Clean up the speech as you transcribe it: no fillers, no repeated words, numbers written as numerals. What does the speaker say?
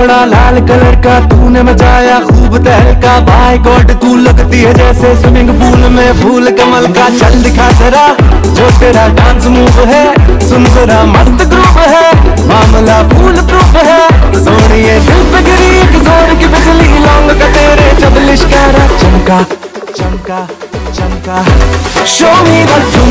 कपड़ा लाल कलर का तूने मचाया खूब तहलका। बाय गॉड तू लगती है जैसे स्विमिंग पूल में फूल कमल का। चल दिखा जरा जो तेरा डांस मूव है, सुन जरा मस्त ग्रुप है, मामला फूल प्रूफ है। सोनिए दिल पे गिरी एक जोर की बिजली, लौंग का तेरे जब लिश्कारा चमका चमका चमका। Show me the